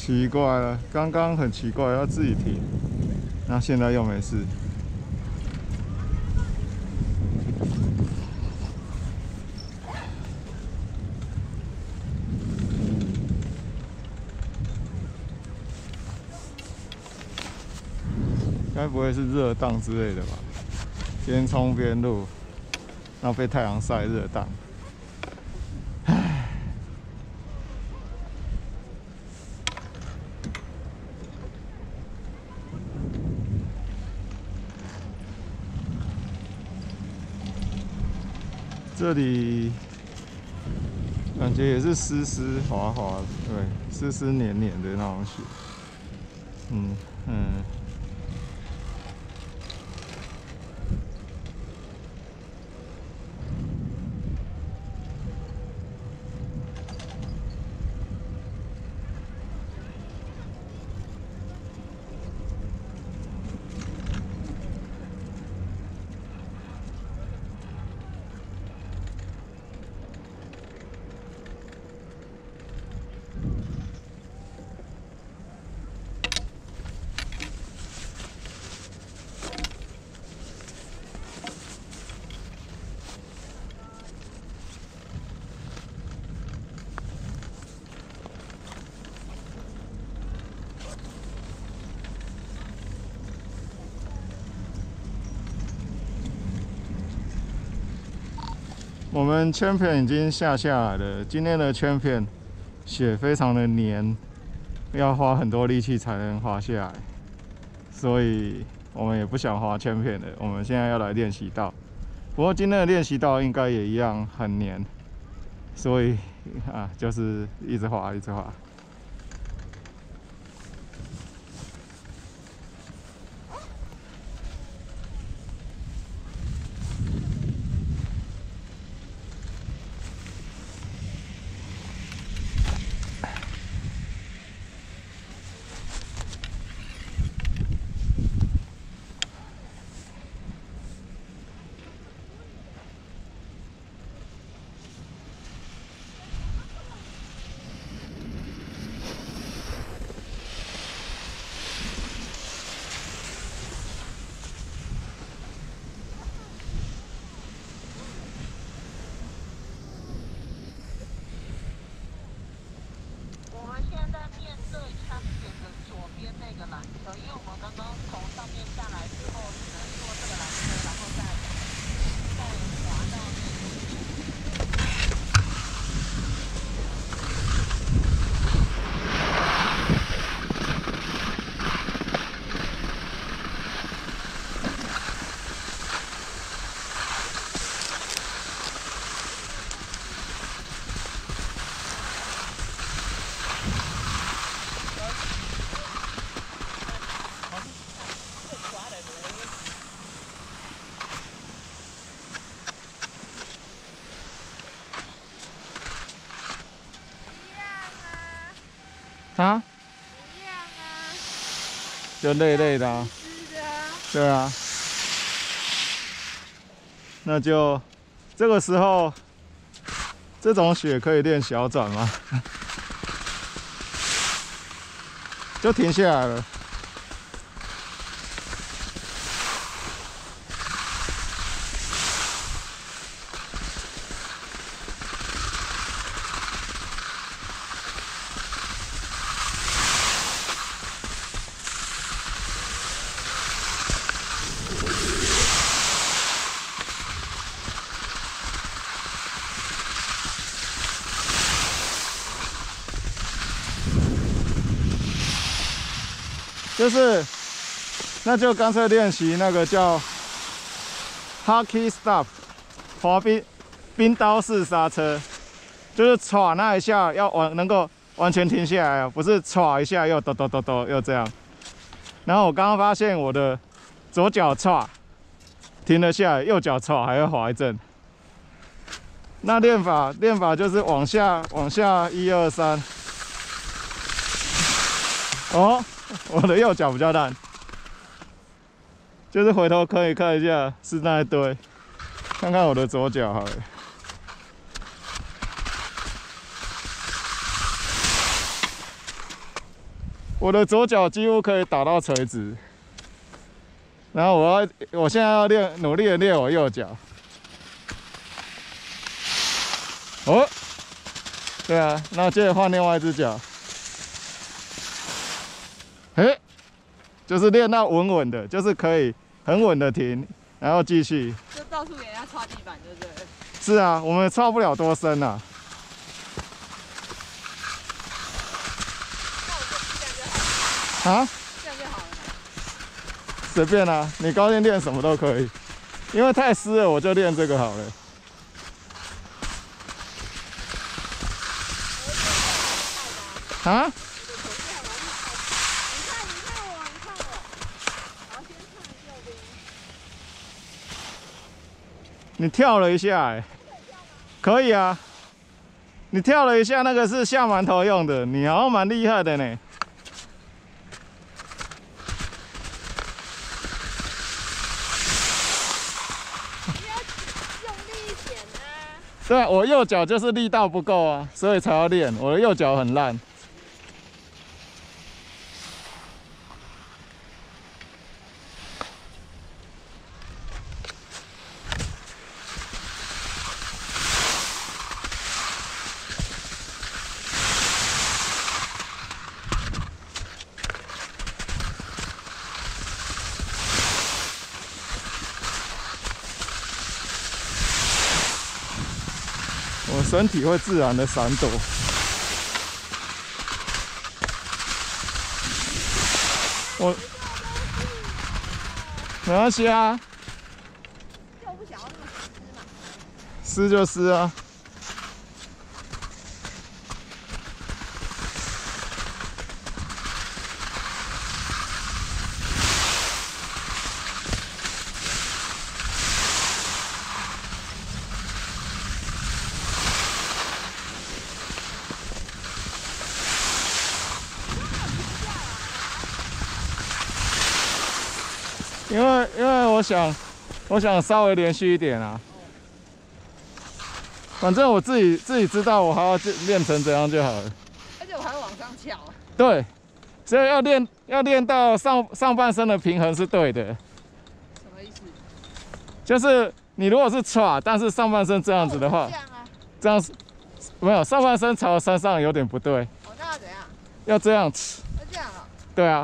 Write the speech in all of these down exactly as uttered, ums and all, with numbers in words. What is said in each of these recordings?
奇怪了，刚刚很奇怪，要自己停，那现在又没事。该不会是热档之类的吧？边冲边录，然后被太阳晒热档。唉。 这里感觉也是湿湿滑滑，对，湿湿黏黏的那种雪。嗯嗯。我们Champion已经下下来了。今天的Champion雪非常的黏，要花很多力气才能滑下来，所以我们也不想滑Champion了。我们现在要来练习道，不过今天的练习道应该也一样很黏，所以啊，就是一直滑，一直滑。 啊？ 一样啊， 就累累的啊。 湿的啊。 对啊。那就这个时候，这种雪可以练小转吗？就停下来了。就是，那就干脆练习那个叫 Hockey Stop 滑冰冰刀式刹车，就是唰那一下要完能够完全停下来，不是唰一下又抖抖抖抖又这样。然后我刚刚发现我的左脚唰停了下来，右脚唰还要滑一阵。那练法练法就是往下往下一二三，哦。 我的右脚比较烂，就是回头可以看一下是那一堆，看看我的左脚好了。 我的左脚几乎可以打到垂直，然后我要，我现在要练，努力的练我右脚。哦，对啊，那接着换另外一只脚。哎，就是练到稳稳的，就是可以很稳的停，然后继续。 就到处给人家擦地板，对不对？ 是啊，我们擦不了多深啊。啊？ 这样就好了。 随便啊，你高兴练什么都可以，因为太湿了，我就练这个好了。啊？你看，你看我，你看我。好，先看右边。你跳了一下、欸，哎。可以啊。你跳了一下，那个是下馒头用的，你好像蛮厉害的呢。对，我右脚就是力道不够啊，所以才要练。我的右脚很烂。我身体会自然的闪躲。我没关系啊， 就不想要那么湿嘛。 湿就湿啊。因为因为我想，我想稍微连续一点啊。反正我自己自己知道，我还要练成怎样就好了。 而且我还要往上翘。 对，所以要练要练到上上半身的平衡是对的。 什么意思？ 就是你如果是歘，但是上半身这样子的话， 这样啊， 这样是没有上半身朝山上有点不对。 哦，那要怎样？ 要这样。 要这样啊？ 对啊。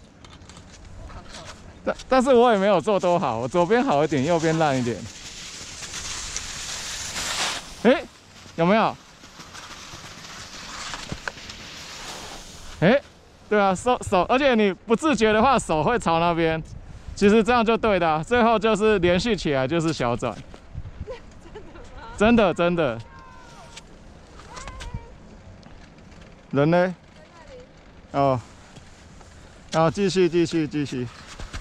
但但是我也没有做多好，我左边好一点，右边烂一点。哎、欸，有没有？哎、欸，对啊，手手，而且你不自觉的话，手会朝那边。其实这样就对的、啊，最后就是连续起来就是小转。真的真的。人呢？哦。然后继续继续继续。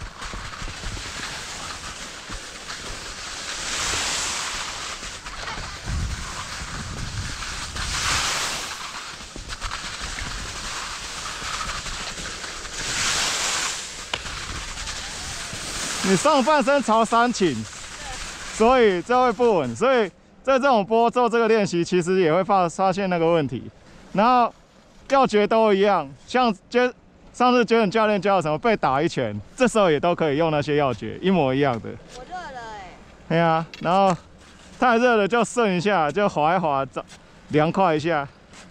你上半身朝山倾，所以这会不稳。所以在这种波做这个练习，其实也会发发现那个问题。然后要诀都一样，像接上次Jordan教练教什么被打一拳，这时候也都可以用那些要诀，一模一样的。 我热了哎、欸。 对啊，然后太热了就顺一下，就滑一滑，凉快一下。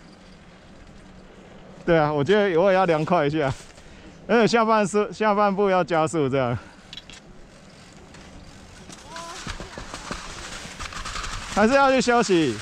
对啊，我觉得我也要凉快一下，而且下半身下半部要加速这样。还是要去休息。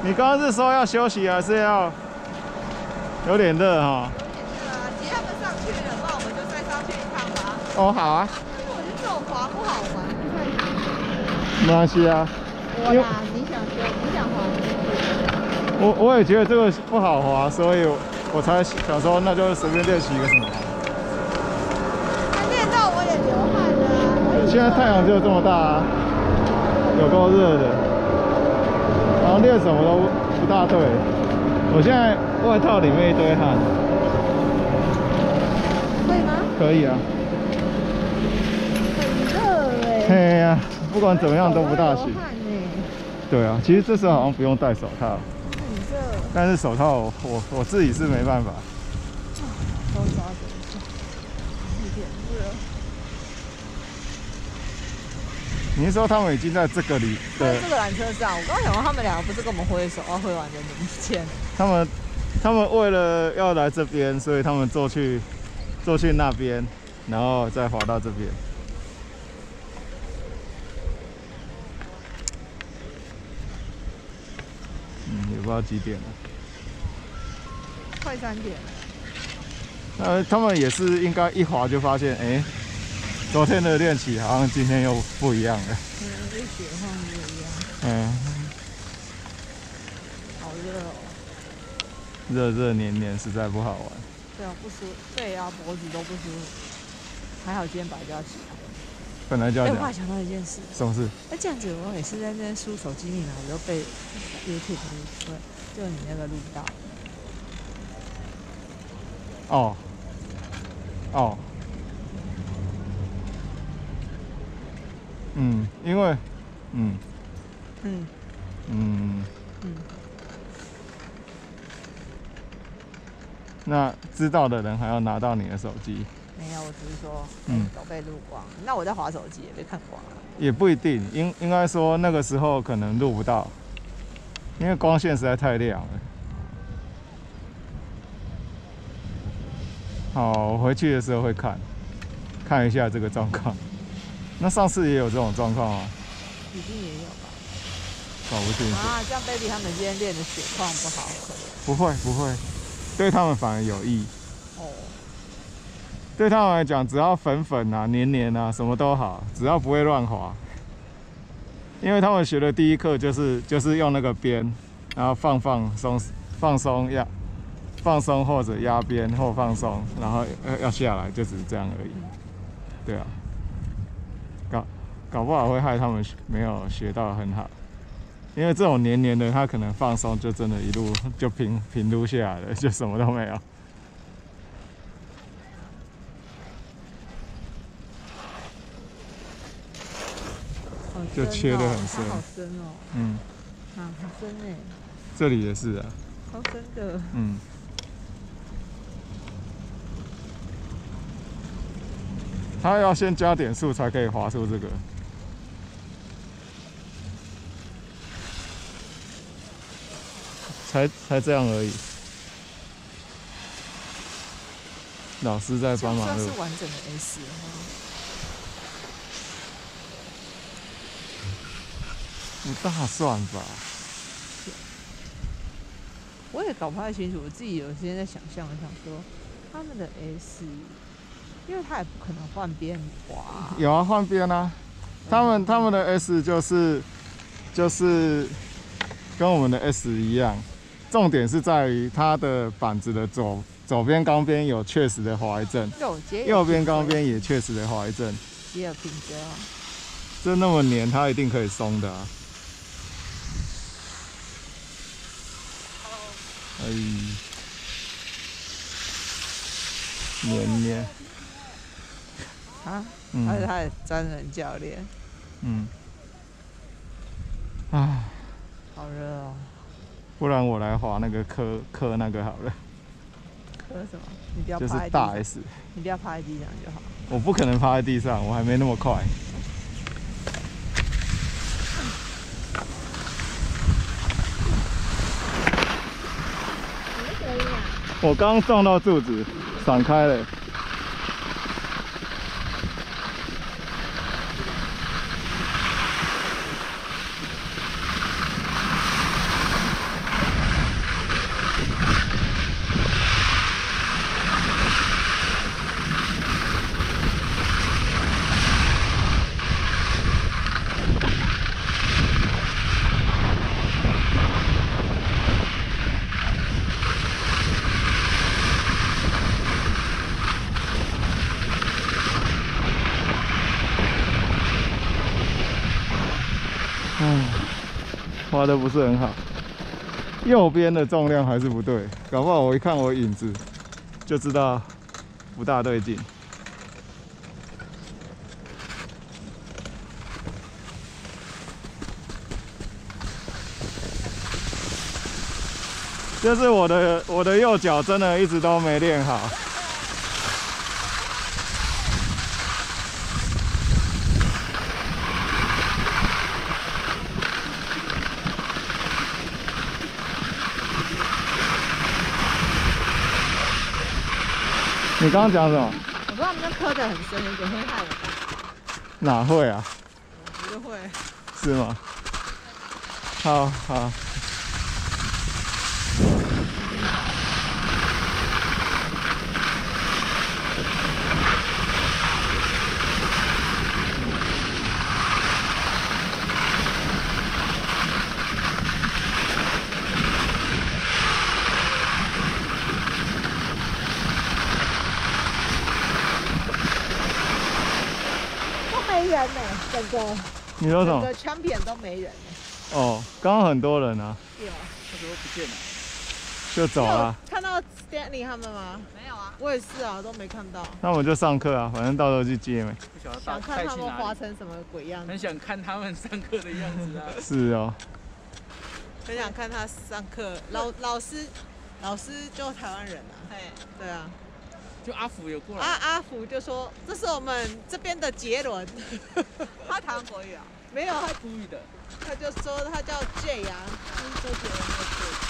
你刚刚是说要休息，还是要有点热哈？ 有点热啊，其实他们上去了，不然我们就再上去一趟吧。 哦，好啊， 因为我觉得这种滑不好玩，不太行。 没关系啊。 我啦，你想学，你想滑就去。 我我也觉得这个不好滑，所以我我才想说，那就随便练习一个什么。 那练到我也流汗了啊。 现在太阳就这么大啊，有够热的，然后练什么都不大对。我现在外套里面一堆汗。 可以吗？ 可以啊。 很热哎。 嘿呀，不管怎么样都不大行。对啊，其实这时候好像不用戴手套。 很热。 但是手套我我我自己是没办法。 都抓着一下，有点热。 你是说他们已经在这个里？ 在这个缆车上，我刚刚想说他们两个不是跟我们挥手，要挥完人民签。 他们他们为了要来这边，所以他们坐去坐去那边，然后再滑到这边。嗯，也不知道几点了。 快三点了。 呃，他们也是应该一滑就发现，哎、欸，昨天的练习好像今天又不一样了。 嗯，跟雪晃不一样。 嗯。 好热哦。 热热黏黏，实在不好玩。 对啊，不舒服，背啊脖子都不舒服。还好今天白叫起来。 本来就要讲。 哎，我还想到一件事。 什么事？ 那这样子，我每次在那边输手机密码，我都被 YouTube 录，就你那个录到。 哦。哦。嗯，因为，嗯。嗯。嗯。嗯。那知道的人还要拿到你的手机？ 没有，我只是说，嗯，都被录光。那我在滑手机也被看光了。 也不一定，应应该说那个时候可能录不到，因为光线实在太亮了。好，我回去的时候会看，看一下这个状况。那上次也有这种状况吗？ 已经也有吧。 搞不清楚。 啊，这样 baby 他们今天练的血况不好，可能。 不会不会，对他们反而有益。 哦。 对他们来讲，只要粉粉啊、黏黏啊，什么都好，只要不会乱滑。因为他们学的第一课就是就是用那个边，然后放放松放松压放松或者压边或放松，然后要要下来，就只是这样而已。对啊，搞搞不好会害他们没有学到很好，因为这种黏黏的，他可能放松就真的一路就平平撸下来了，就什么都没有。就切得很深， 好深哦。嗯，啊，很深哎。 这里也是啊。 好深的。 嗯。他要先加点速才可以滑出这个。才才这样而已。老师在帮忙。 这是完整的 S 吗？ 不大算吧。 我也搞不太清楚，我自己有些在想象，想说他们的 S， 因为他也不可能换边滑。 有啊，换边啊。他们他们的 S 就是就是跟我们的 S 一样，重点是在于它的板子的左左边钢边有确实的滑一阵，右边钢边也确实的滑一阵。 也有平折啊。 这那么黏，它一定可以松的啊。哎，黏黏啊！嗯、而且他也专人教练。嗯。 唉， 好热哦。 不然我来滑那个科科那个好了。 科什么？你不要趴在地上。就是大 S。 你不要趴在地上就好。 我不可能趴在地上，我还没那么快。我刚撞到柱子，闪开了。 滑的不是很好。右边的重量还是不对，搞不好我一看我影子就知道不大对劲。就是我的我的右脚真的一直都没练好。你刚刚讲什么？ 我说他们那磕得很深，有点会害我。 哪会啊？ 我觉得会。 是吗？好好。 没人呢，整个你说什么？ 整个枪片都没人。 哦，刚刚很多人啊。 对啊。 那时候不见了。 就走了。 看到 Stanley 他们吗？没有啊。我也是啊，都没看到。 那我就上课啊，反正到时候去接没。 不晓得想看他们滑成什么鬼样子。 很想看他们上课的样子啊。 是哦。 很想看他上课，老老师，老师就台湾人啊。对。对啊。 就阿福有过来。 阿阿福就说：“这是我们这边的杰伦。”他台湾国语啊？没有，他故意的。 他就说他叫 J 啊，就是周杰伦的 J。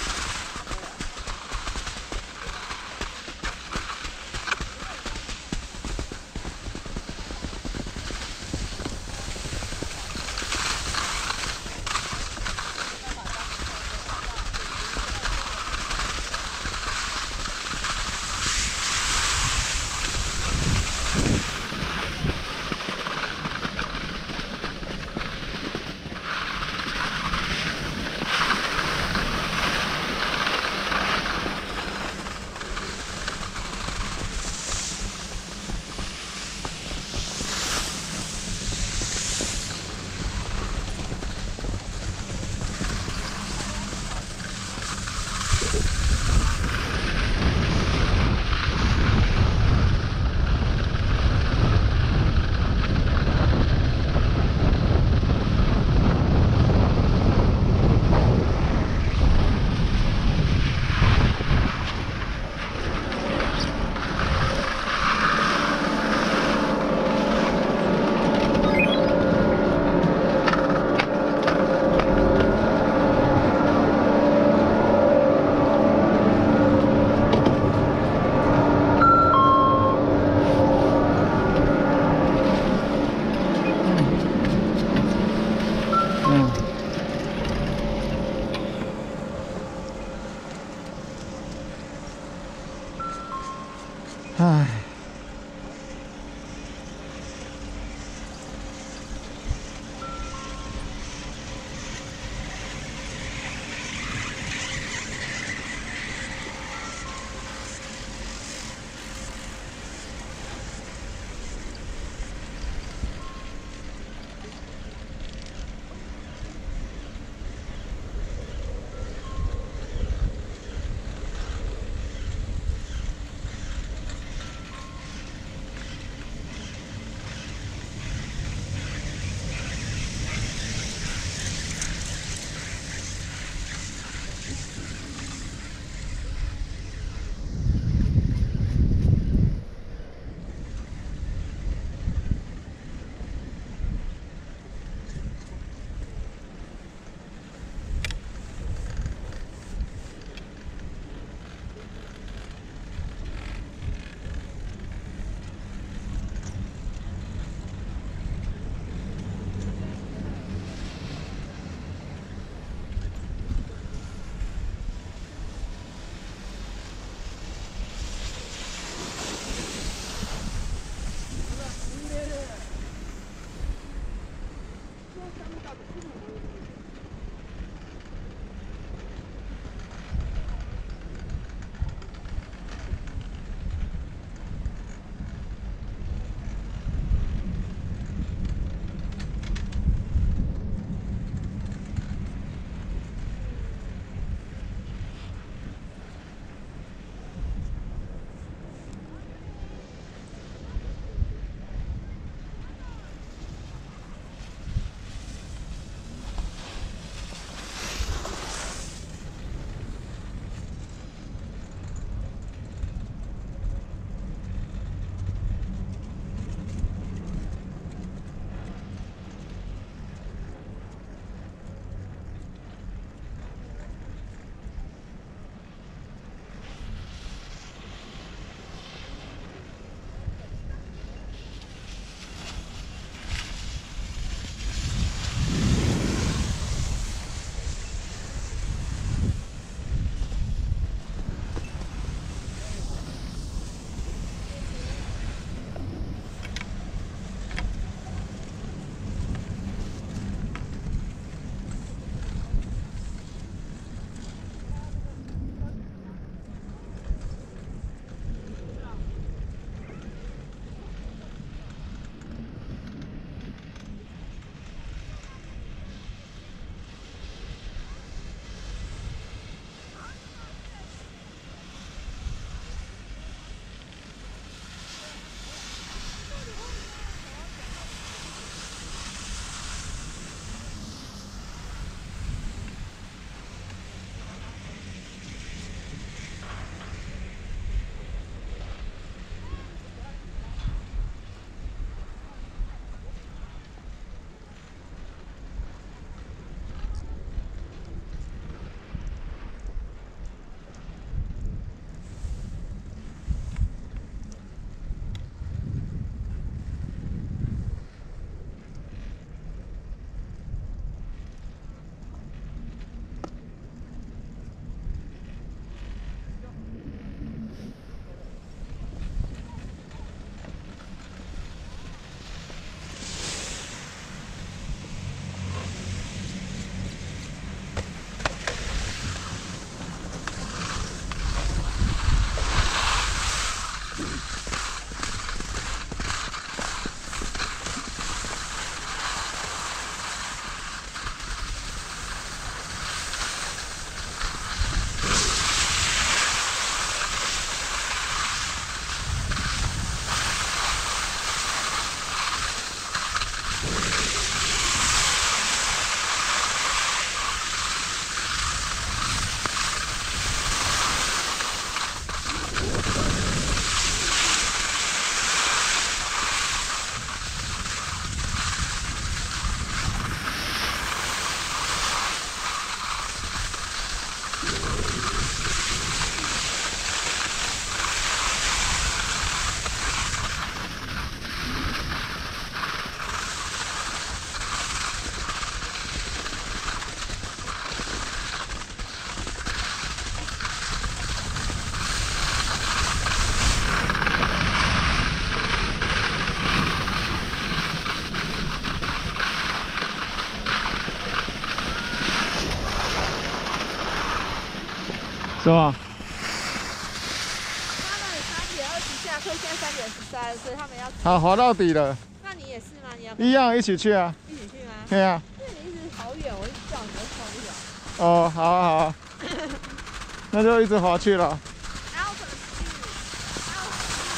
是吗？ 他们三点二十下课，现在三点十三，所以他们要。 好，滑到底了。 那你也是吗？你要一样一起去啊。 一起去吗？ 对啊。 那你一直好远，我一直叫你都受不了。 哦，好啊好啊，那就一直滑去了。 然后可能是，然后。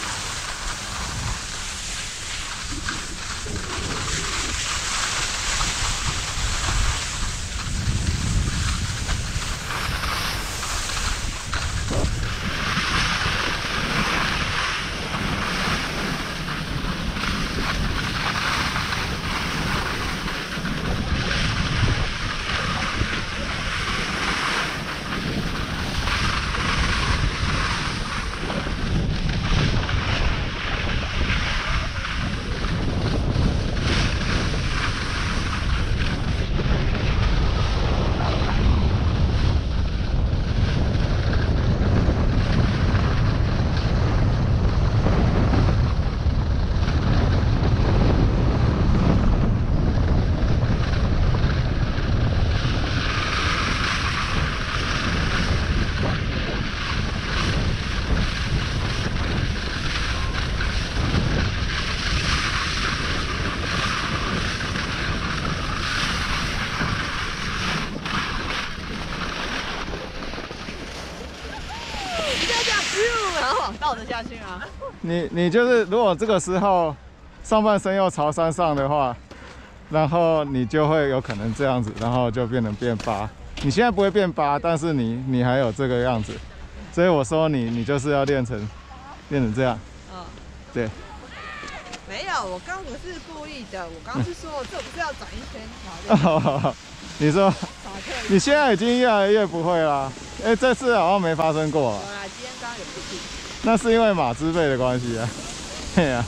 倒着下去吗？ 你你就是如果这个时候上半身又朝山上的话，然后你就会有可能这样子，然后就变成变八。你现在不会变八，但是你你还有这个样子，所以我说你你就是要练成练成这样。 嗯， 对。 没有，我刚不是故意的，我刚是说这不是要转一圈滑。 你说你现在已经越来越不会啦。哎、欸，这次好像没发生过、啊。 有啦，今天刚刚有不行。 那是因为马兹贝的关系啊。对呀、啊。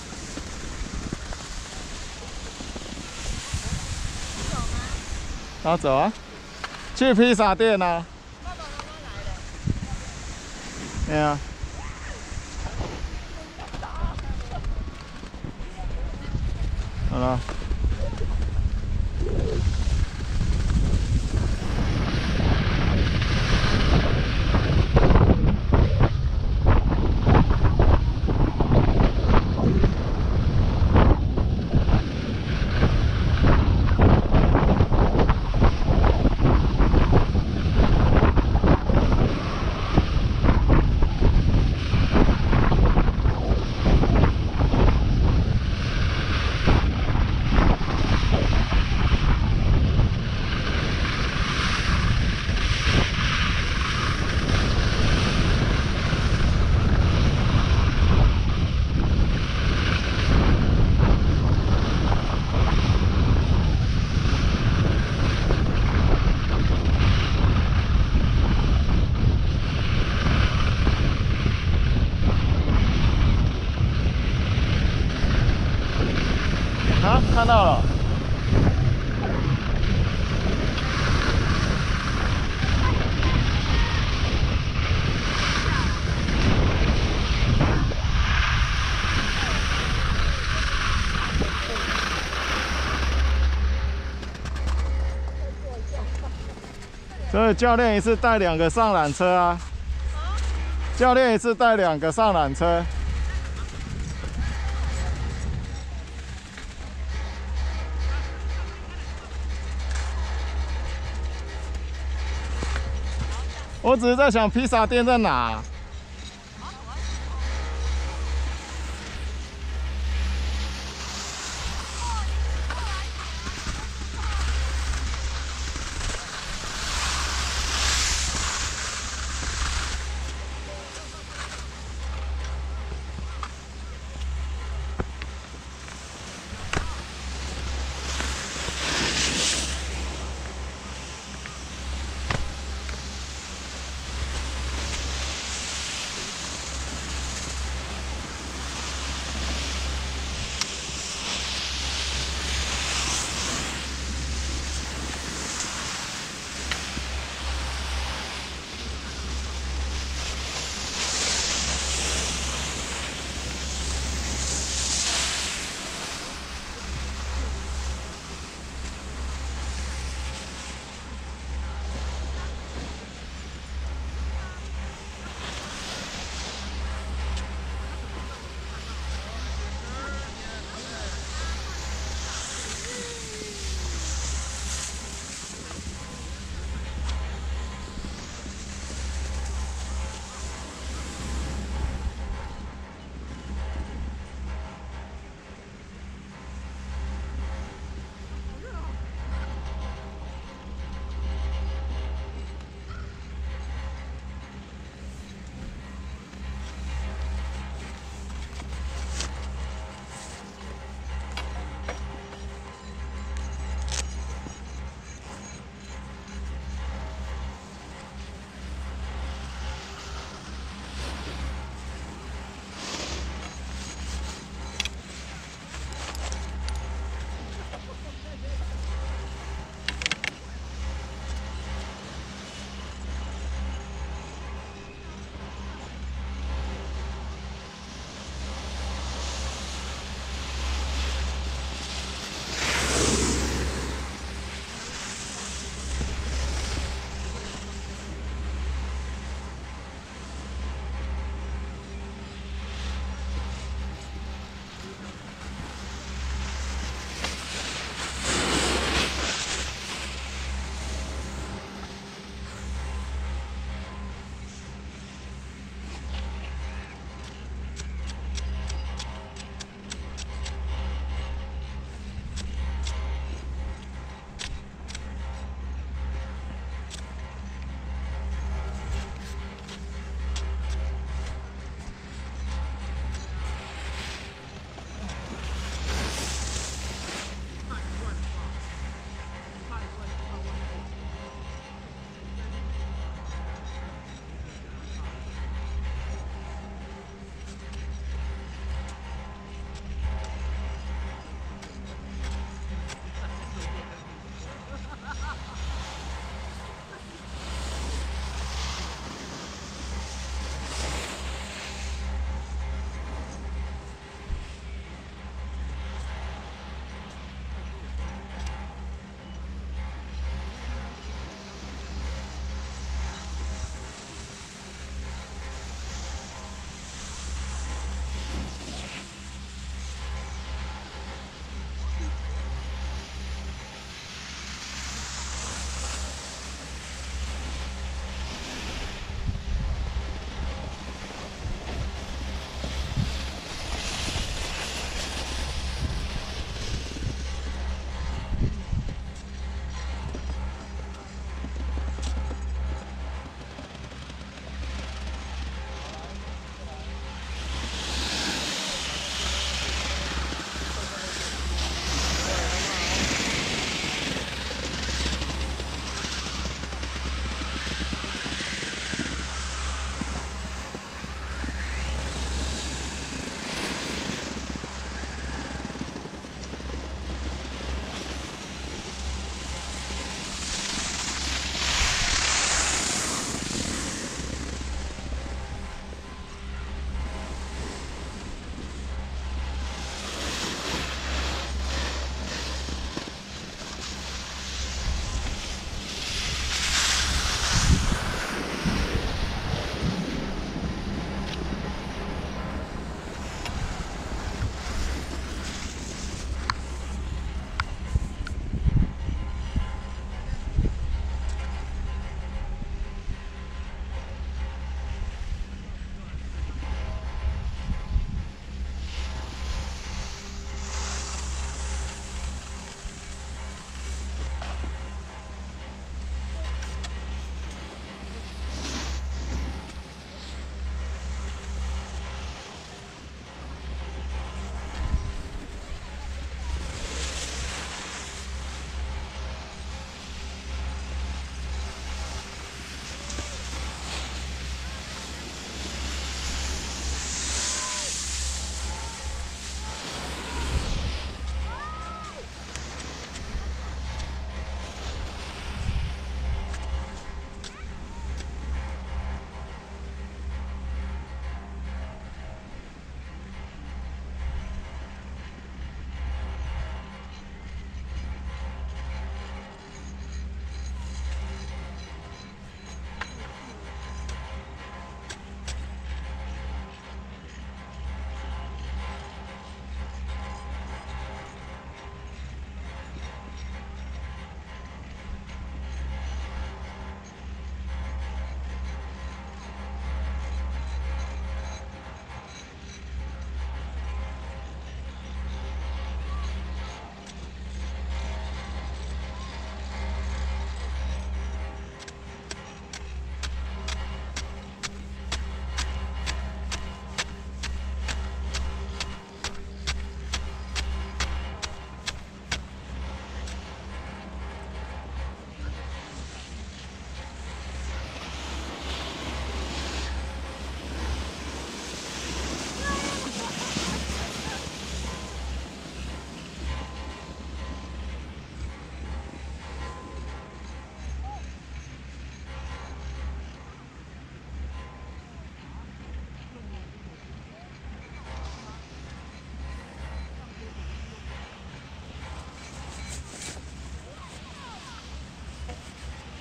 走吗？ 好走啊，去披萨店啊。 爸爸妈妈来了。 对呀、啊。好了。啊，看到了。所以教练一次带两个上缆车啊。教练一次带两个上缆车。我只是在想披萨店在哪。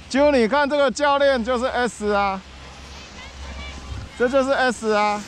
就你看这个教练就是 S 啊，这就是 S 啊。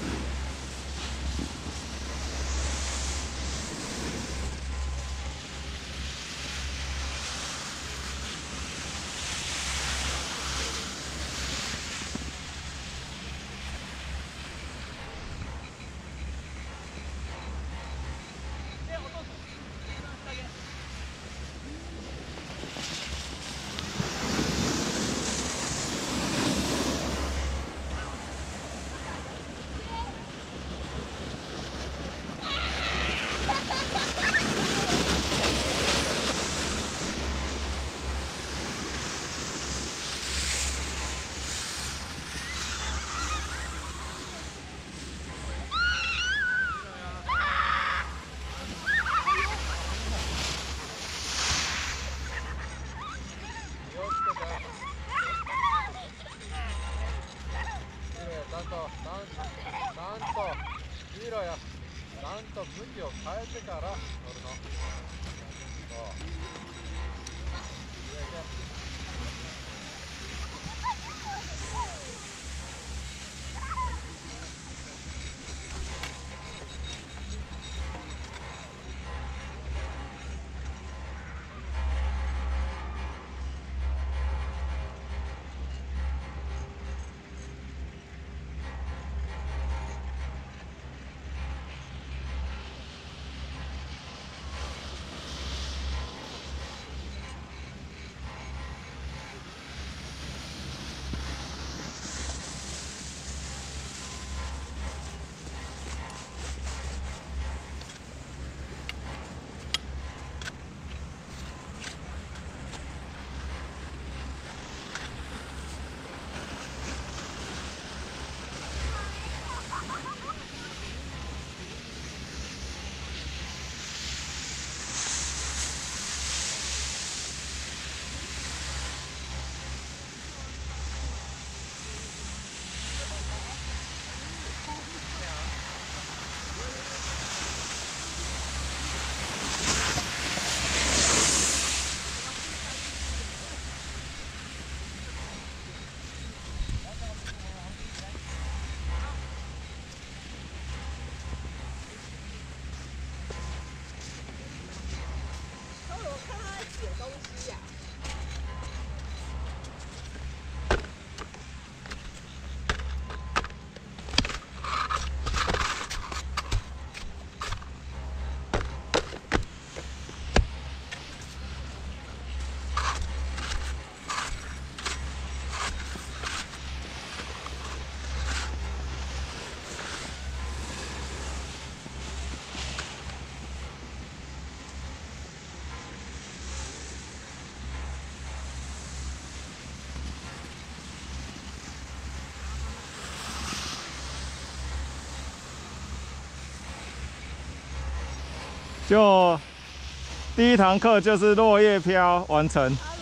就第一堂课就是落叶飘完成。 Hello，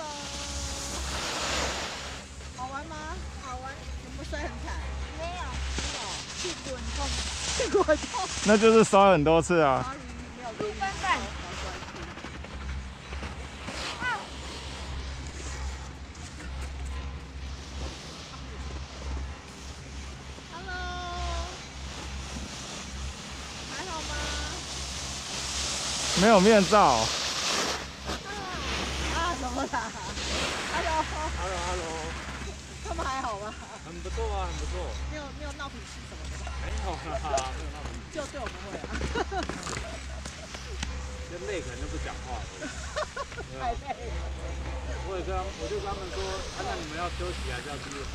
好玩吗？好玩。有没有摔很惨？没有，没有，屁股很痛，屁股很痛。 那就是摔很多次啊。 没有多笨蛋。Hello， 还好吗？ 没有面罩。 啊，怎么啦 ？Hello，Hello， 他们还好吗？ 很不错啊，很不错。 没有没有闹脾气什么的吧？ 没有啦，没有闹脾气。 就对我们会啊。 就累可能就不讲话了。 太累了。 我也跟他们，我就跟他们说，啊，那你们要休息还是要继续？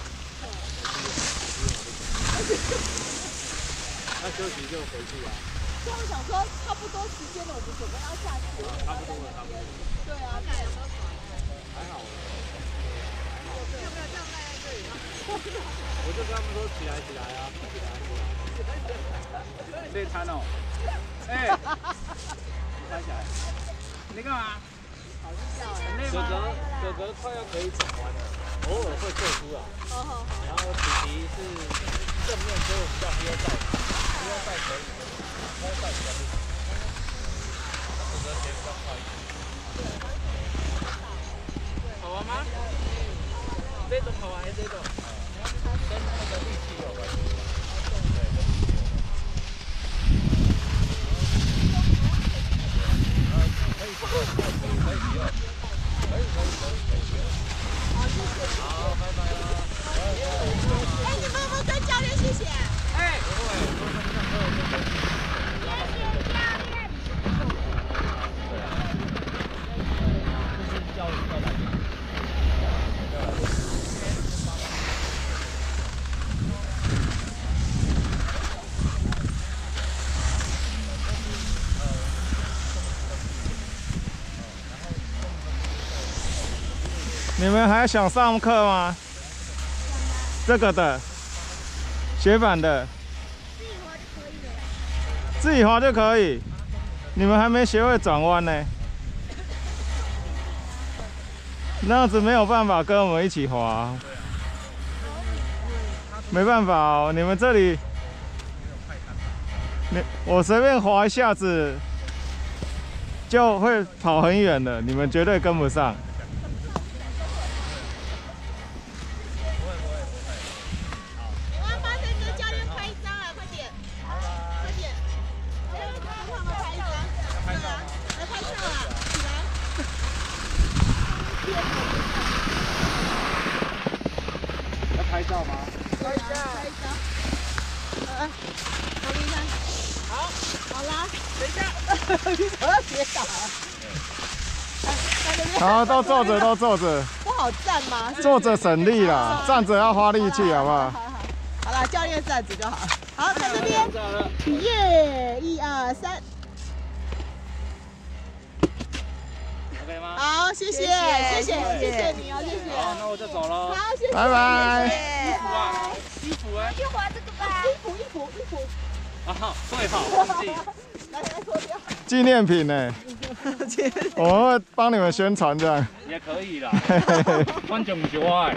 那休息就回去啊。 他们想说差不多时间了，我们准备要下去了。 差不多了，差不多了。 对啊，那有没有船？ 还好。 有没有这样赖在这里啊？ 我就跟他们说起来起来啊，起来起来。累瘫哦。哎，你站起来。你干嘛？很累吗？哥哥，哥哥快要可以转弯了，偶尔会退出啊。 好好好。 然后主题是正面，所以我们叫 hill side， hill side 可以 ，hill side 比较不行。哥哥先比较快一点。哦， 好玩吗？这种好玩还是这种？跟那个力气有关系。可以，可以，可以，可以，可以，可以，可以。好，谢谢。好，拜拜了。 哎，你们有没有跟教练谢谢？ 哎，不会，我们上课就可以。 谢谢教练。 对啊。就是教教来的。 你们还想上课吗？这个的，斜板的，自己滑就可以。你们还没学会转弯呢，那样子没有办法跟我们一起滑。没办法哦，你们这里，你我随便滑一下子就会跑很远的，你们绝对跟不上。 拍照吗？ 拍照，拍照。呃，好，你看。好，好啦。等一下，你怎么跌倒了？ 好，都坐着，都坐着。 不好站吗？ 坐着省力啦，站着要花力气，好不好？ 好好好。好了，教练站着就好。好，在这边。耶，一二三。 OK 吗？ 好，谢谢，谢谢，谢谢你哦，谢谢。 好，那我就走了。 好，谢谢。 拜拜。 衣服啊，衣服哎。 去滑这个吧。衣服，衣服，衣服。 啊，对好，忘记。 来来脱掉。 纪念品呢？我们会帮你们宣传这样。 也可以啦。观众就爱。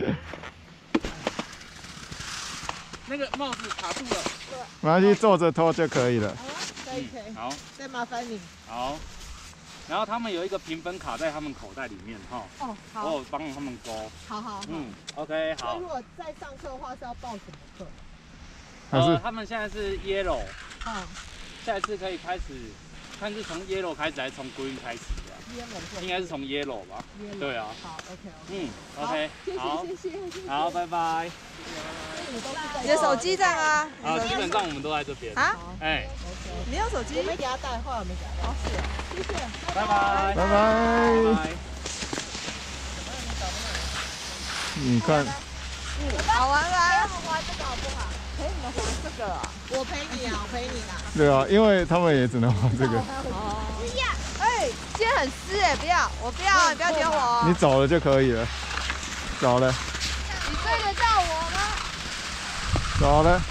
那个帽子卡住了。 没关系，坐着脱就可以了。 可以可以。 好。 再麻烦你。 好。 然后他们有一个评分卡在他们口袋里面哈， 哦，好， 我有帮他们勾。 好好好， 嗯 ，OK， 好。 那如果在上课的话是要报什么课？ 还是、 呃、他们现在是 yellow， 嗯， 下一次可以开始，看是从 yellow 开始还是从 green 开始的、啊？ yellow 应该是从 yellow 吧？ yellow 对啊。 好 ，OK OK。 嗯 ，OK， 好， 谢谢谢谢。 好，拜拜。 你的手机在吗？ 啊，基本上我们都在这边。 啊？ 哎， 你有手机？ 我没给他带，后来我没给他带。哦，是啊，谢谢， 拜拜， 拜拜。 拜。 你看， 好玩吗？ 玩这个好不好？ 陪你们玩这个啊？ 我陪你啊，我陪你啊。 对啊，因为他们也只能玩这个。 哦。不要！哎，今天很湿哎，不要，我不要，你不要点我。 你走了就可以了，走了， 你对得到我吗？ 走了。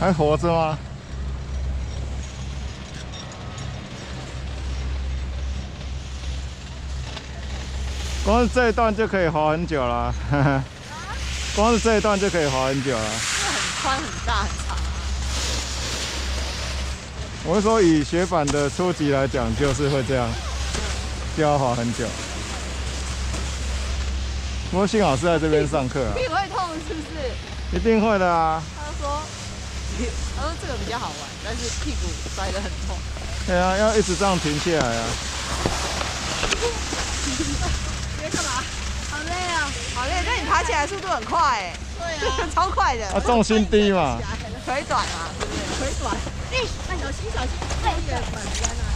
还活着吗？光是这一段就可以滑很久了，光是这一段就可以滑很久了。 这很宽、很大、很长啊。 我是说，以雪板的初级来讲，就是会这样，就要滑很久。不过幸好是在这边上课啊， 屁股会痛是不是？ 一定会的啊。 他说，他说这个比较好玩，但是屁股摔得很痛。 对啊，要一直这样停下来啊。 你在干嘛？好累啊，好累。但你爬起来速度很快哎。对啊，超快的。 啊，重心低嘛。 腿短嘛，对不对？腿短。 哎，那小心小心，太远了，天哪！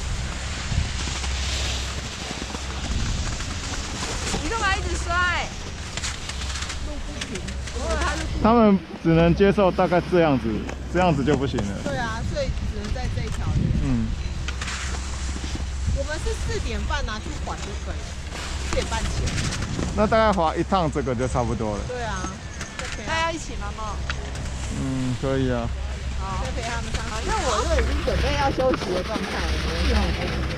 你干嘛一直摔？ 路不平。 他们只能接受大概这样子，这样子就不行了。 对啊，所以只能在这一条路。 嗯。 我们是四点半拿去还就可以了，四点半前。 那大概滑一趟这个就差不多了。 对啊。那要一起吗，梦？ 嗯，可以啊。 好，就陪他们上。好，那我都已经准备要休息的状态了。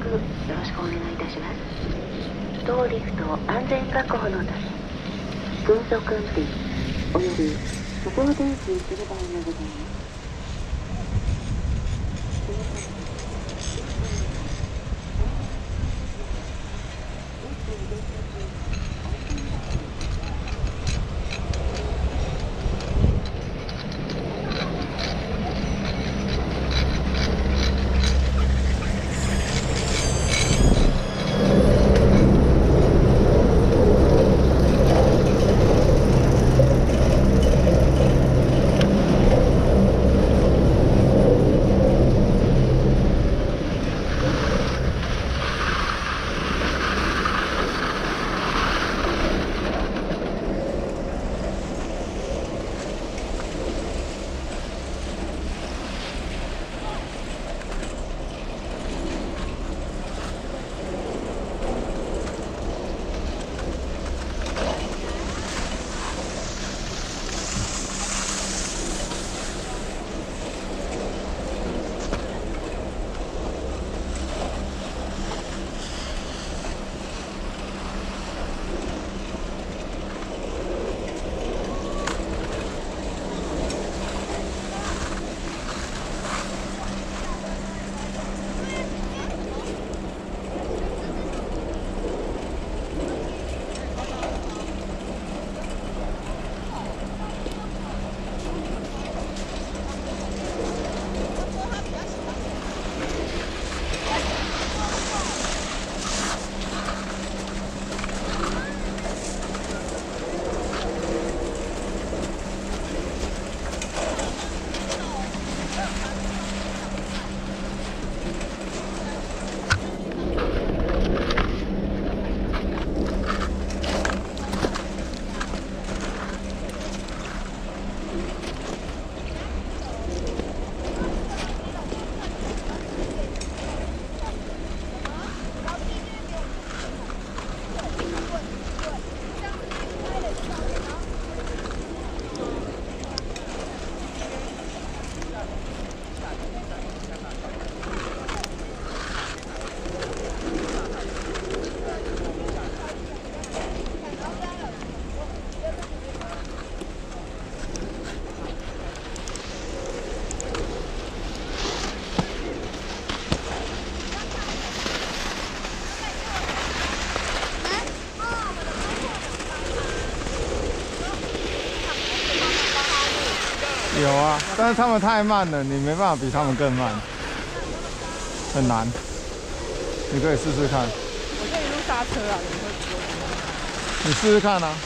くよろしくお願いいたします。当リフト安全確保のため軍速運転および非常電信する場合がございます。 有啊，但是他们太慢了，你没办法比他们更慢，很难。你可以试试看。 我就一路刹车啊，你会不会？ 你试试看啊。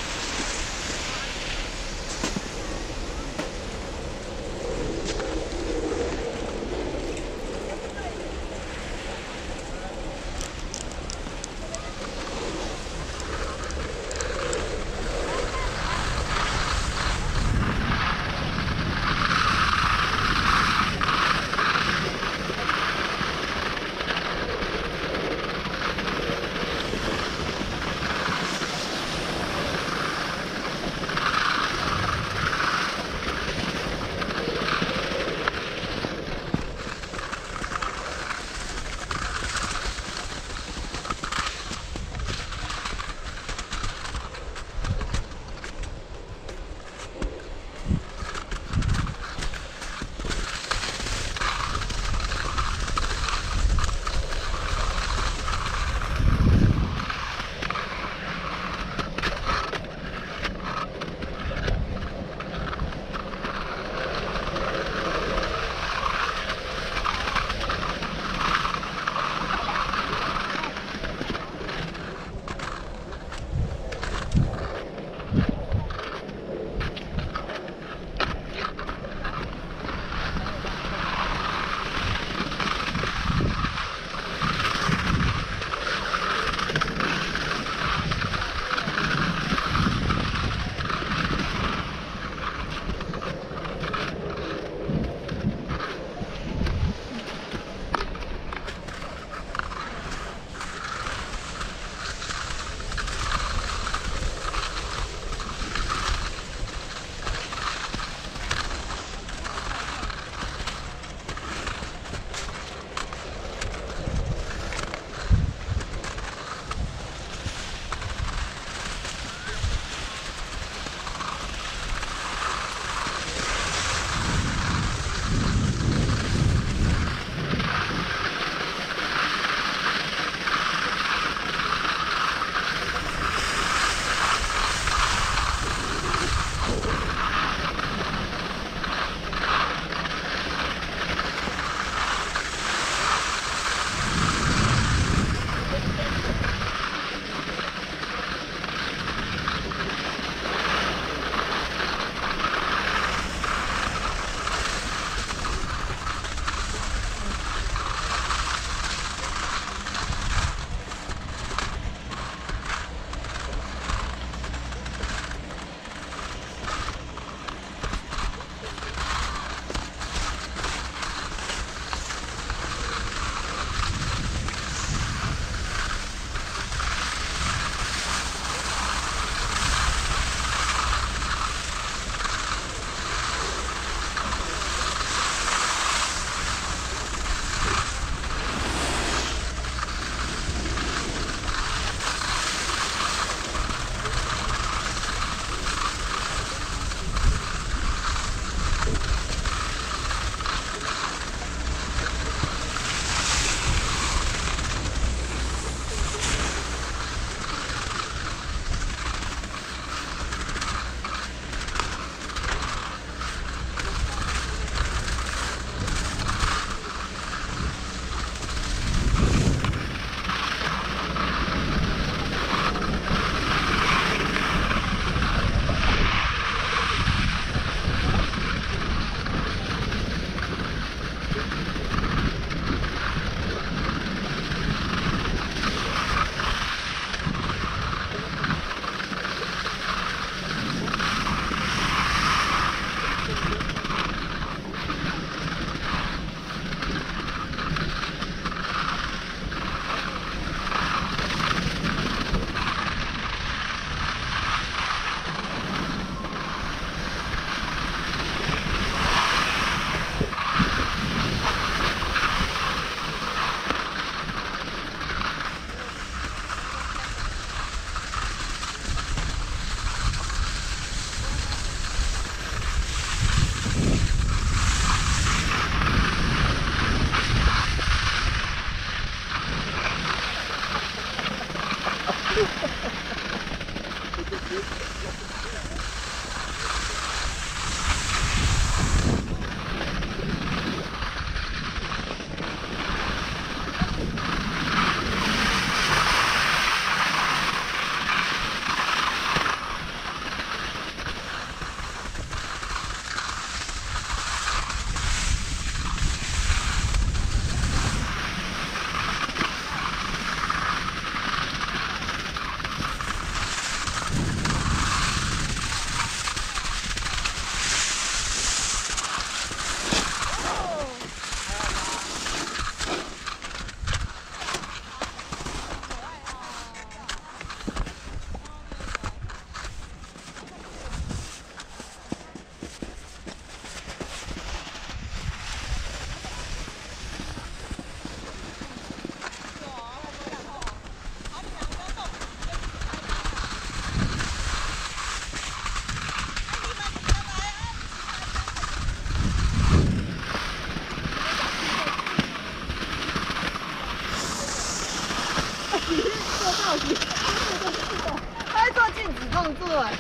他在做静止动作哎。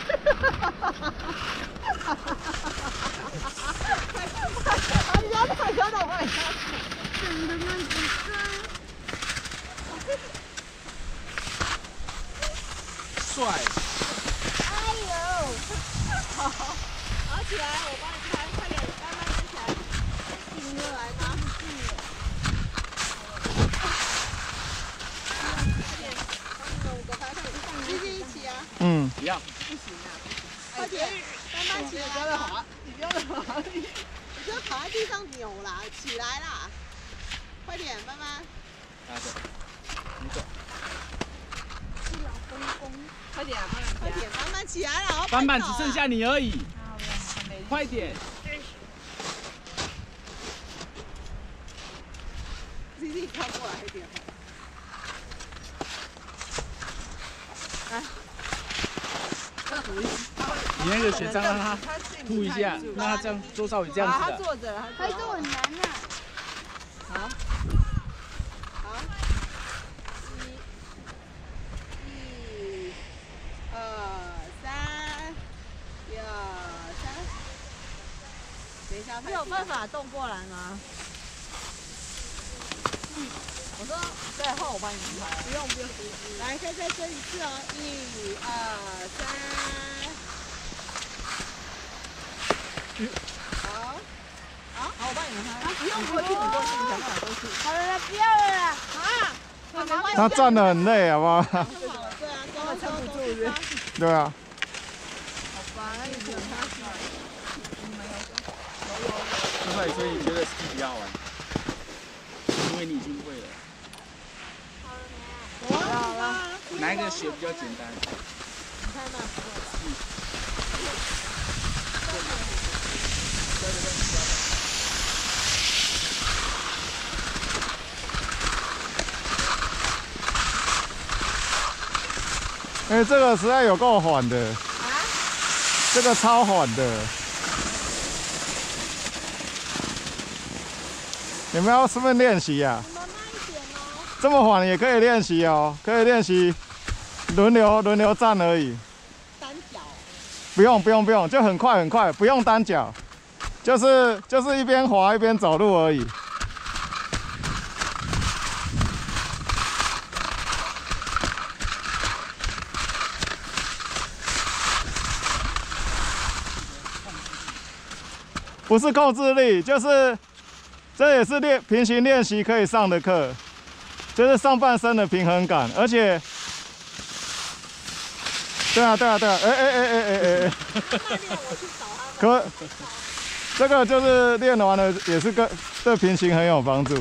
好，你要踩脚倒位。真的吗？ 帅！ 哎呦！好，好起来，我帮你拍，快点，慢慢站起来。停了来拿不住了。 嗯， 不要， 快点，慢慢起来，不要滑，你不要滑，你不要躺在地上扭啦，起来啦，快点，慢慢。 拿着，你走。 是老公公，快点，慢慢，快点，慢慢起来了， 板板只剩下你而已，快点。 自己靠过来一点。来。 你那个雪杖让他吐一下，让他这样做少宇这样子的。 他坐着，他坐很难呐。好，好，一、一、二、三，一、二、三。等一下， 没有办法动过来吗？我说最后我帮你拍。 不用不用，来，再再这一次哦，一、二、三。好，好， 好，我帮你们拍。 不用过去，你过去，你想办法过去。 好了，不要了啦！啊，妈妈， 他站得很累，好不好？ 对啊，根本撑不住的。 对啊。 好吧，那你只能他去。 所以，所以你觉得是比较好玩，因为你已经会了。 好了， 哪一个学比较简单？ 你看那。 哎，这个实在有够缓的， 啊？ 这个超缓的。你们要顺便练习呀？ 慢慢一点哦。 这么缓也可以练习哦，可以练习轮流轮流站而已。 单脚。 不用不用不用，就很快很快，不用单脚，就是就是一边滑一边走路而已。不是控制力，就是这也是练平行练习可以上的课，就是上半身的平衡感，而且，对啊对啊对啊，哎哎哎哎哎哎，可这个就是练完了也是跟对平行很有帮助，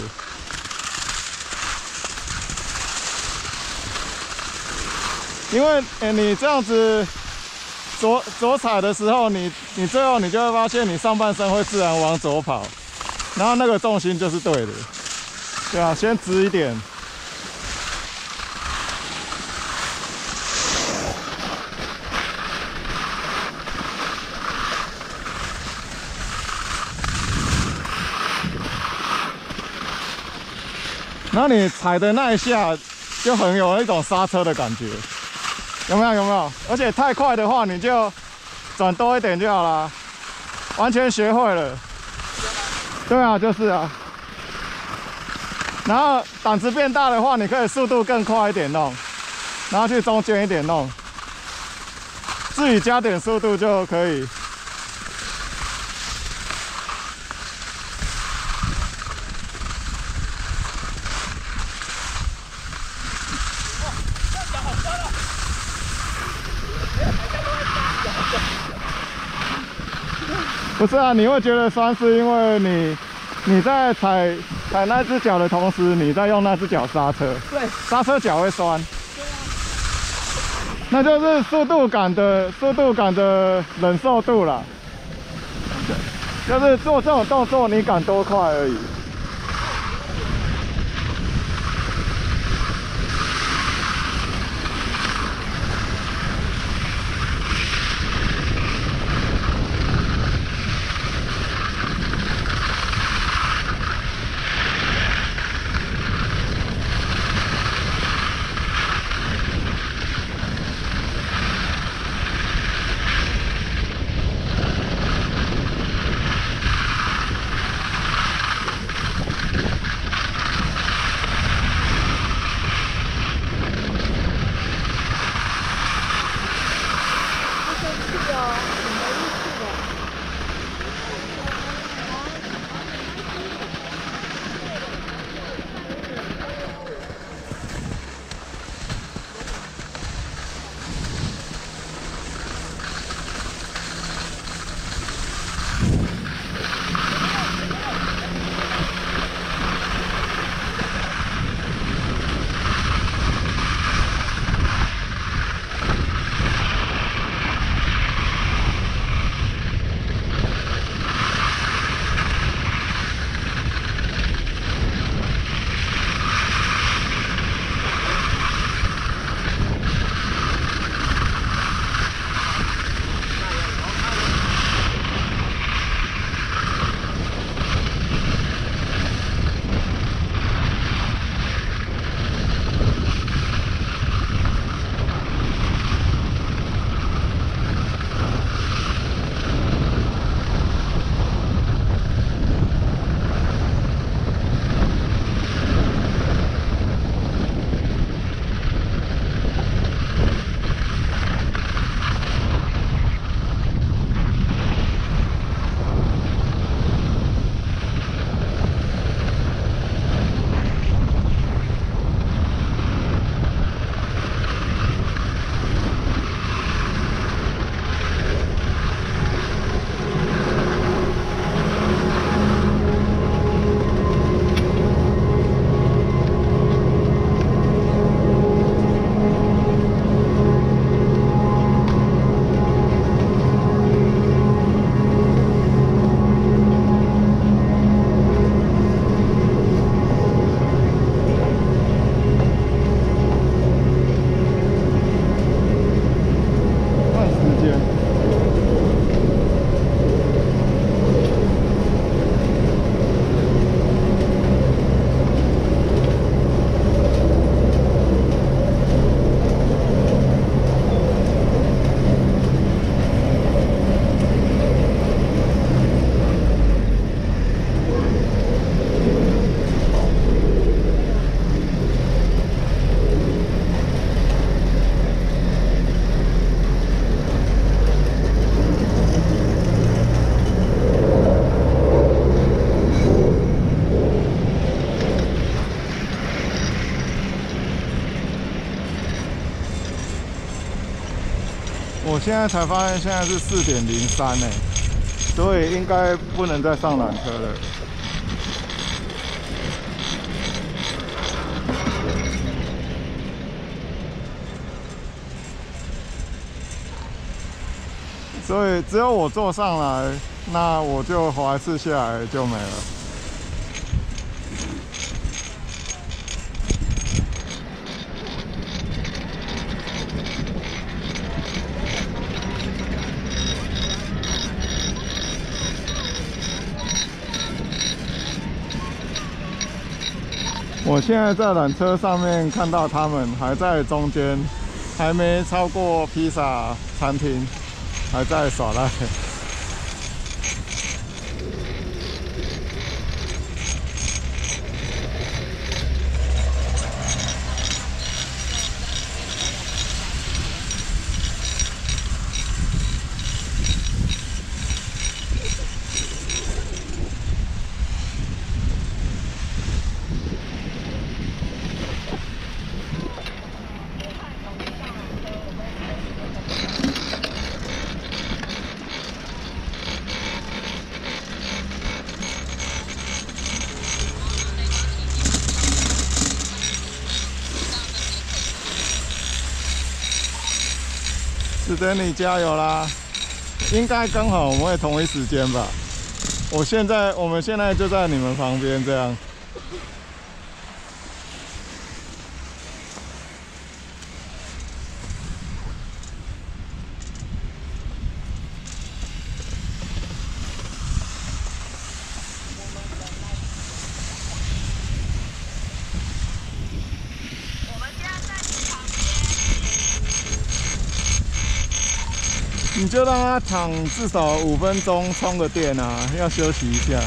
因为哎你这样子。左左踩的时候，你你最后你就会发现，你上半身会自然往左跑，然后那个重心就是对的，对啊，先直一点。然后你踩的那一下，就很有一种刹车的感觉。 有没有？有没有？而且太快的话，你就转多一点就好啦。完全学会了。对啊，就是啊。然后胆子变大的话，你可以速度更快一点弄，然后去中间一点弄，自己加点速度就可以。不是啊，你会觉得酸是因为你你在踩踩那只脚的同时，你在用那只脚刹车， 对， 刹车脚会酸。那就是速度感的速度感的忍受度啦，就是做这种动作你敢多快而已。我现在才发现现在是四点零三哎，所以应该不能再上缆车了。所以只有我坐上来，那我就滑一次下来就没了。我现在在缆车上面看到他们还在中间还没超过披萨餐厅，还在耍赖。史丹尼加油啦！应该刚好我们会同一时间吧。我现在，我们现在就在你们旁边这样。你就让他躺至少五分钟，充个电啊，要休息一下。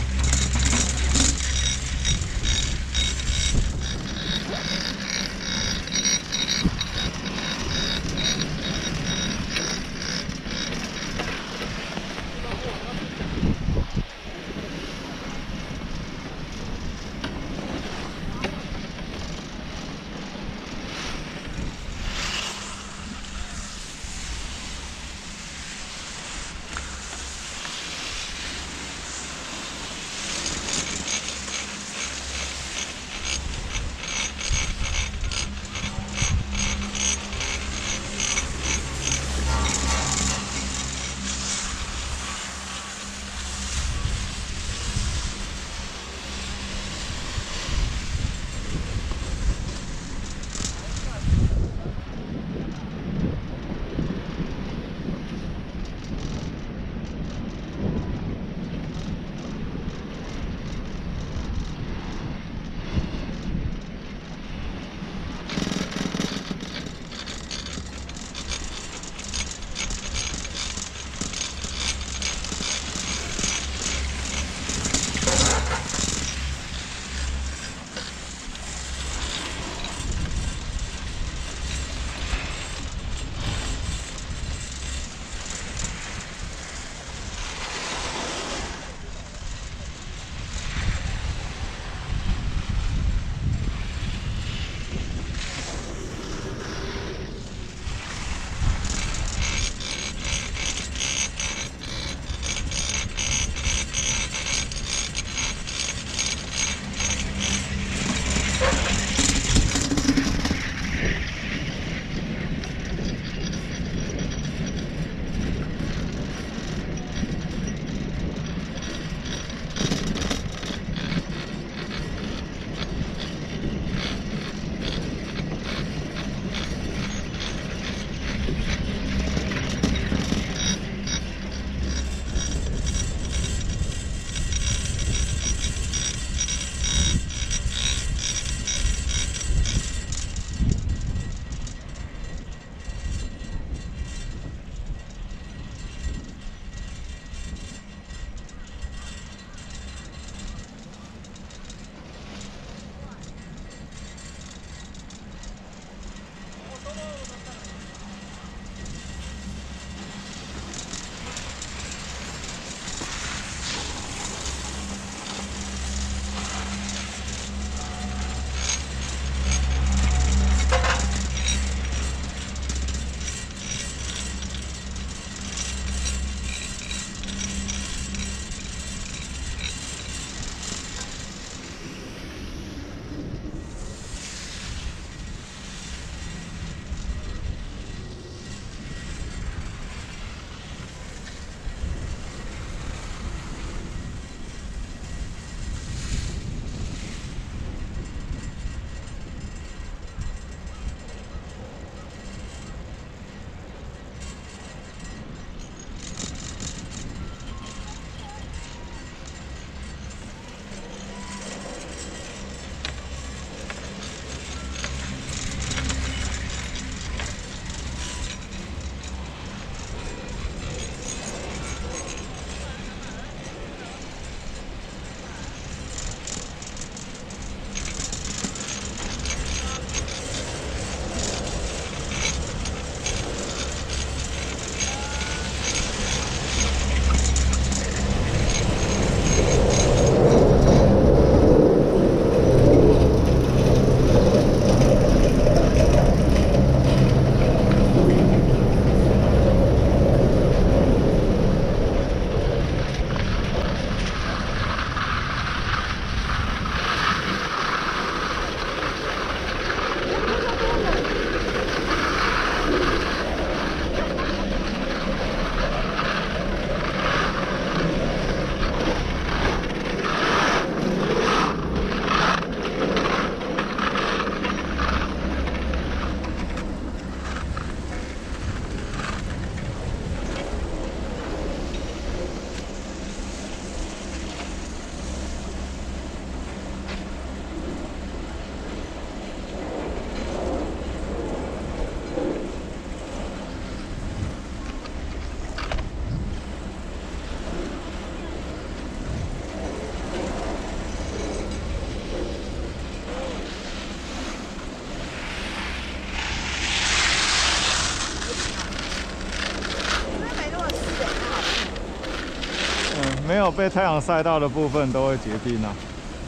有被太阳晒到的部分都会结冰啊。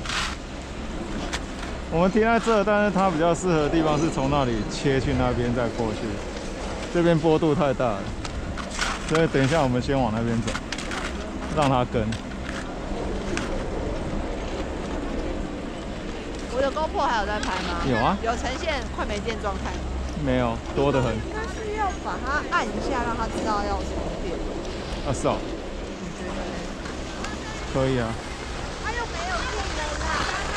我们停在这，但是它比较适合的地方是从那里切去那边再过去，这边坡度太大了，所以等一下我们先往那边走，让它跟。 我的 GoPro 还有在拍吗？ 有啊， 有呈现快没电状态吗？ 没有，多得很。 应该是要把它按一下，让它知道要充电。 啊，是哦。 你觉得呢？ 可以啊。 它又没有电了啦。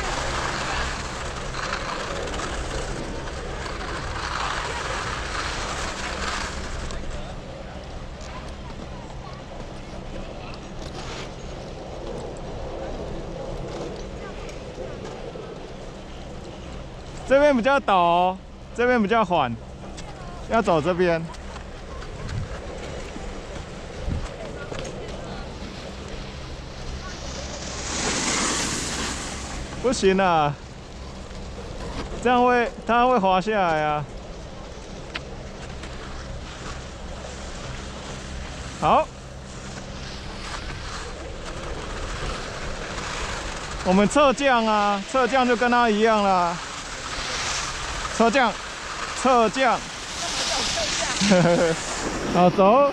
这边比较陡哦，这边比较缓，要走这边。不行啊，这样会它会滑下来啊。好，我们侧降啊，侧降就跟它一样啦。侧降，侧降，好走。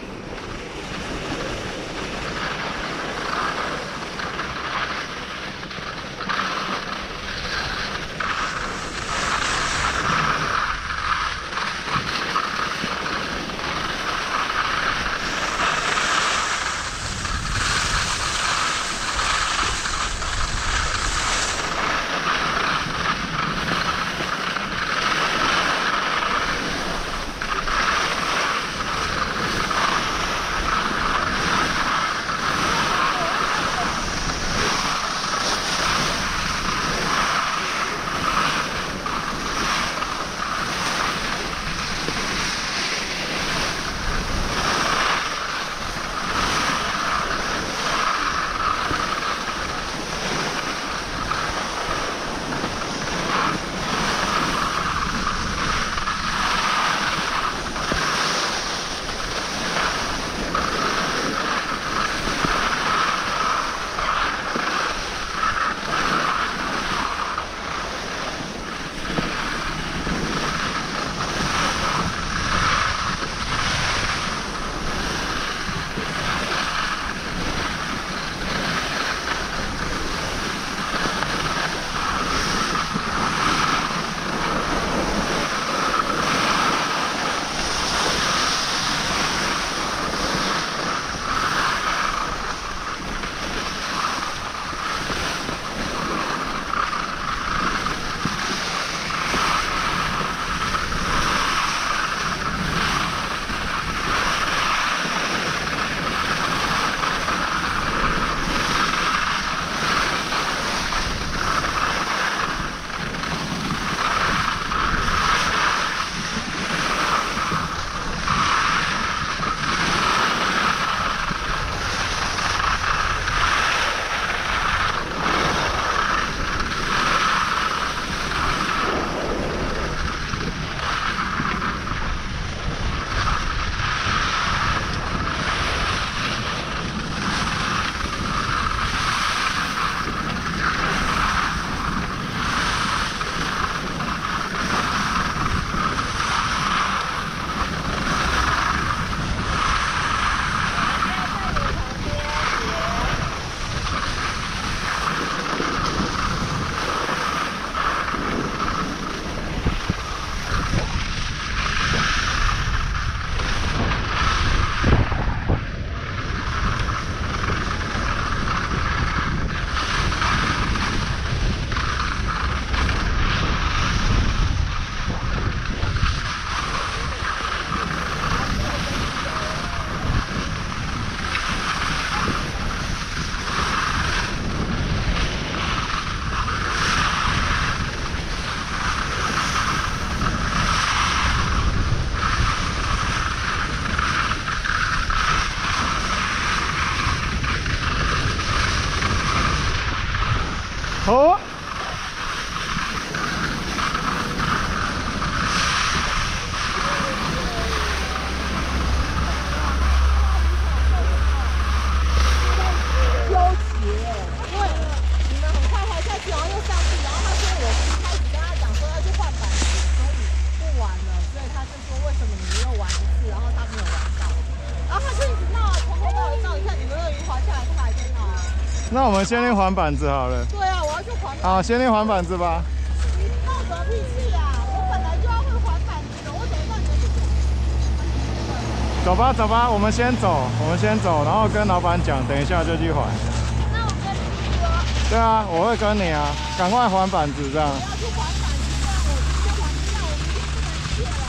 那我们先练环板子好了。 对啊，我要去环板。 好，先练环板子吧。 你闹什么屁气啊！我本来就要会环板子的，我怎么让你们不走吧，走吧，我们先走，我们先走，然后跟老板讲，等一下就去还。 那我跟你说， 对啊，我会跟你啊，赶快还板子这样。 我要去环板子，这样我直接还不掉，我明天不能借了。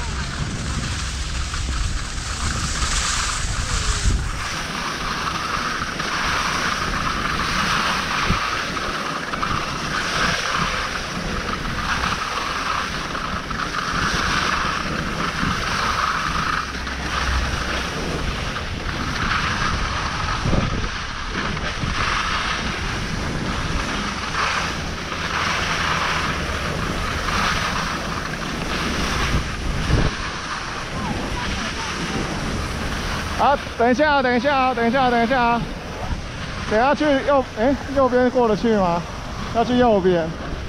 好，等一下，等一下啊，等一下，等一下啊，等下去右，哎，右边过得去吗？要去右边。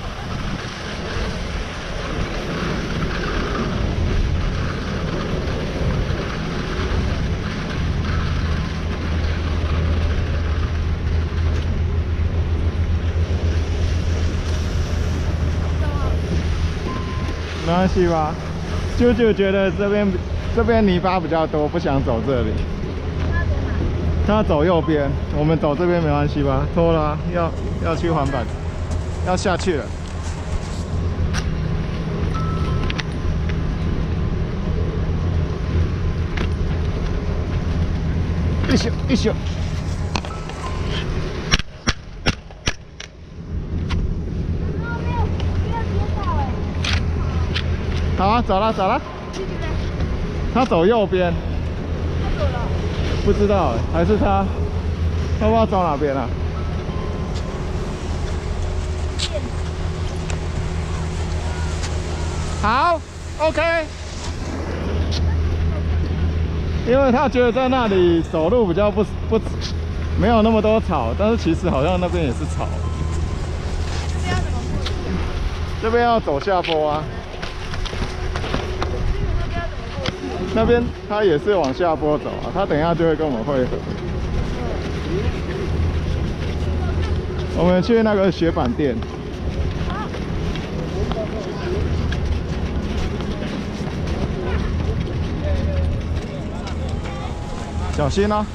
没关系吧？舅舅觉得这边这边泥巴比较多，不想走这里。他走右边，我们走这边没关系吧？脱了啊，要要去环板，要下去了。一宿一宿。好啊，走了走了。他走右边。他走了。不知道，还是他？他不知道走哪边了。好 ，OK。因为他觉得在那里走路比较不不没有那么多草，但是其实好像那边也是草。 这边要怎么过去？ 这边要走下坡啊。那边他也是往下坡走啊，他等一下就会跟我们会合。我们去那个雪板店。小心啊！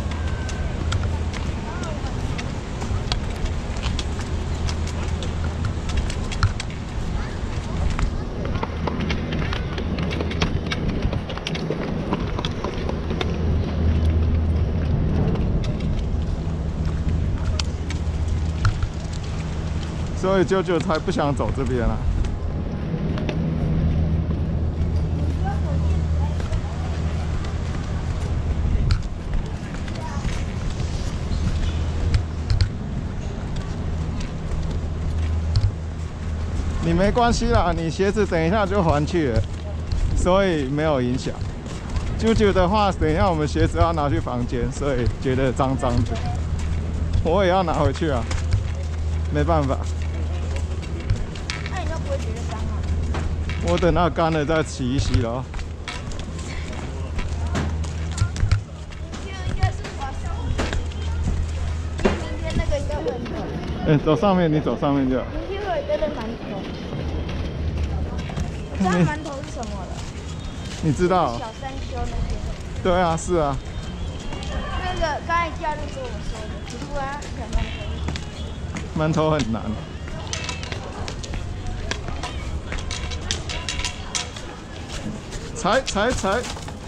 所以舅舅才不想走这边啊。你没关系啦，你鞋子等一下就还去了，所以没有影响。舅舅的话，等一下我们鞋子要拿去房间，所以觉得脏脏的，我也要拿回去啊，没办法。 那你都不会觉得脏啊？ 我等它干了再洗一洗咯。 明天应该是滑上，明天那个应该会很陡。 嗯，走上面，你走上面就好。 明天会有一个人馒头。知道馒头是什么了？ 你知道？ 小山丘那边。 对啊，是啊。 那个刚才教练跟我说的，只不过他讲馒头。 馒头很难。踩踩踩！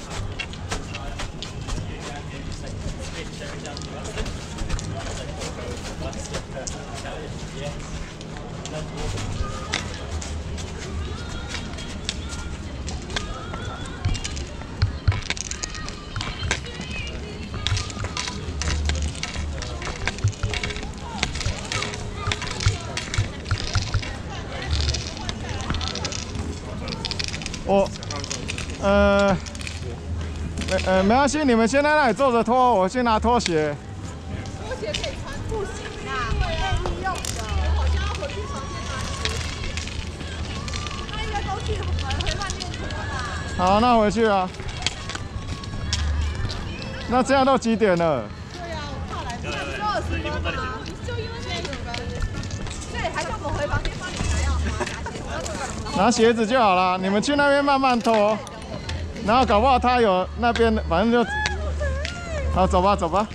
我，呃，没呃没关系，你们先在那里坐着拖，我先拿拖鞋。 拖鞋可以穿，不行啊，会被利用的。我好像要回去房间拿鞋子。他应该都去回回饭店脱啦。 好，那回去啊。那这样都几点了？ 对啊，我怕来不及，就二十分嘛，就拿鞋子就好了，你们去那边慢慢脱，然后搞不好他有那边，反正就，好走吧走吧。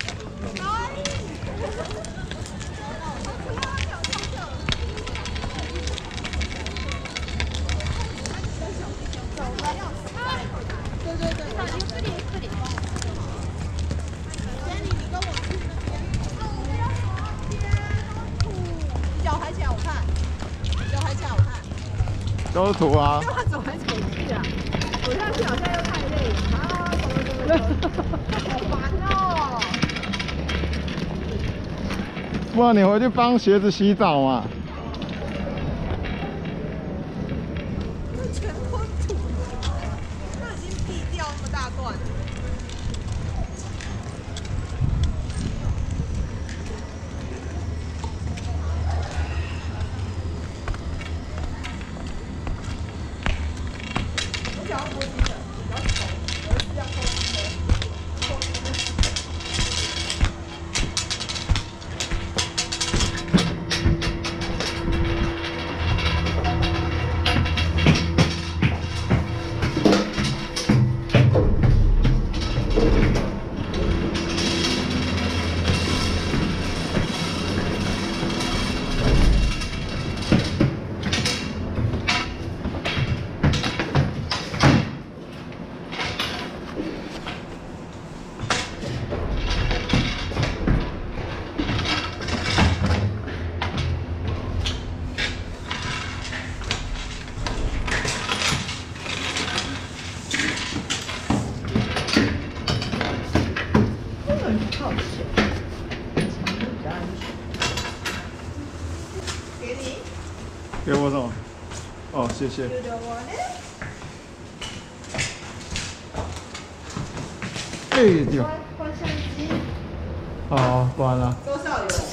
对对对，这里这里这里。姐，你你跟我去那边。你脚抬起来我看，脚抬起来我看。 都是土啊。 要他走来走去啊！走下去好像又太累了啊！走了走了走了，好烦哦！ 不然你回去帮鞋子洗澡嘛。 这全都土，那已经避掉那么大段。我想要多金的，不要手，我是要多金的。给你， 给我什么？哦，谢谢。 觉得我呢？ 哎，对。 关关相机。 好，关了。 多少有？